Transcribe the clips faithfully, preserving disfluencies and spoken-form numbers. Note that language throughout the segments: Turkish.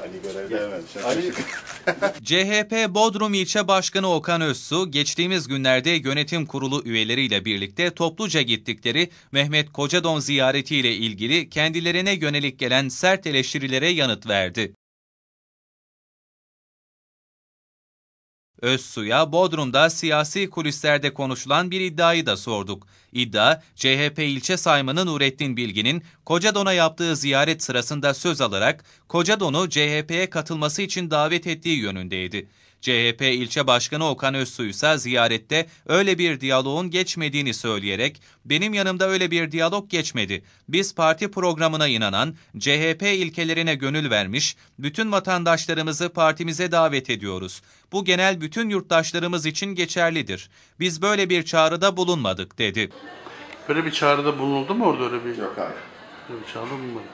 Ali görevde hemen. Ali... C H P Bodrum İlçe Başkanı Okan Özsu, geçtiğimiz günlerde yönetim kurulu üyeleriyle birlikte topluca gittikleri Mehmet Kocadon ziyaretiyle ilgili kendilerine yönelik gelen sert eleştirilere yanıt verdi. Özsu'ya Bodrum'da siyasi kulislerde konuşulan bir iddiayı da sorduk. İddia, C H P ilçe saymanı Nurettin Bilgin'in Kocadon'a yaptığı ziyaret sırasında söz alarak Kocadon'u C H P'ye katılması için davet ettiği yönündeydi. C H P ilçe başkanı Okan Özsu ise ziyarette öyle bir diyaloğun geçmediğini söyleyerek benim yanımda öyle bir diyalog geçmedi. Biz parti programına inanan, C H P ilkelerine gönül vermiş, bütün vatandaşlarımızı partimize davet ediyoruz. Bu genel bütün yurttaşlarımız için geçerlidir. Biz böyle bir çağrıda bulunmadık dedi. Böyle bir çağrıda bulunuldu mu orada öyle bir? Yok hayır. Böyle bir çağrıda bulunmadı.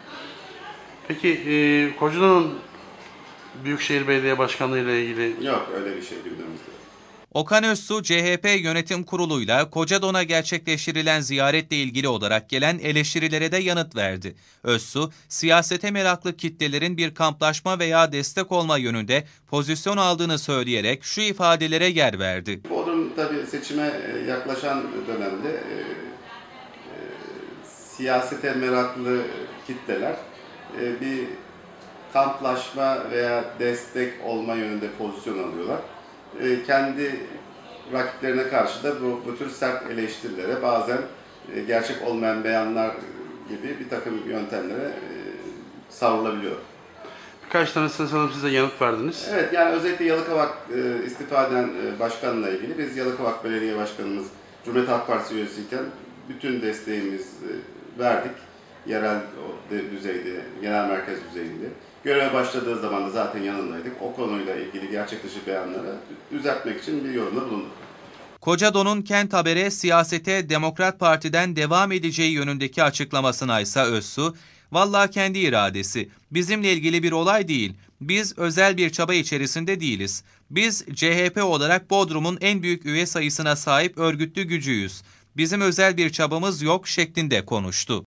Peki e, Kocadon'un Büyükşehir Belediye Başkanlığı ile ilgili... Yok öyle bir şey gündemimizde. Okan Özsu, C H P Yönetim Kurulu'yla Kocadon'a gerçekleştirilen ziyaretle ilgili olarak gelen eleştirilere de yanıt verdi. Özsu, siyasete meraklı kitlelerin bir kamplaşma veya destek olma yönünde pozisyon aldığını söyleyerek şu ifadelere yer verdi. Bodrum tabii seçime yaklaşan dönemde e, e, siyasete meraklı kitleler e, bir kamplaşma veya destek olma yönünde pozisyon alıyorlar. E, kendi rakiplerine karşı da bu, bu tür sert eleştirilere, bazen e, gerçek olmayan beyanlar gibi bir takım yöntemlere e, savrulabiliyor. Birkaç tanesine sanırım size yanıt verdiniz. Evet, yani özellikle Yalıkavak e, istifa eden e, başkanla ilgili biz Yalıkavak Belediye Başkanımız Cumhuriyet Halk Partisi üyesiyken bütün desteğimizi e, verdik. Yerel düzeyde, genel merkez düzeyinde. Göreve başladığı zaman da zaten yanındaydık. O konuyla ilgili gerçek dışı beyanları düzeltmek için bir yorumda bulunduk. Kocadon'un Kent Haber'e siyasete Demokrat Parti'den devam edeceği yönündeki açıklamasına ise Özsu, "Vallahi kendi iradesi, bizimle ilgili bir olay değil, biz özel bir çaba içerisinde değiliz. Biz C H P olarak Bodrum'un en büyük üye sayısına sahip örgütlü gücüyüz. Bizim özel bir çabamız yok" şeklinde konuştu.